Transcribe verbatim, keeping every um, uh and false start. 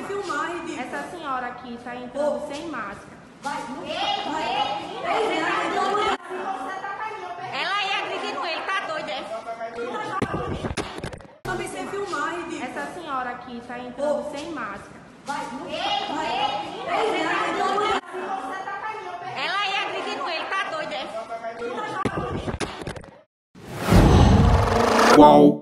sem filmar, ridículo. Essa senhora aqui tá entrando sem máscara. Vai, Ela ia agredindo ele, tá doida? também sem filmar, ridículo. Essa senhora aqui tá entrando sem máscara. Vai, Ela ia agredindo ele, tá doida? Qual?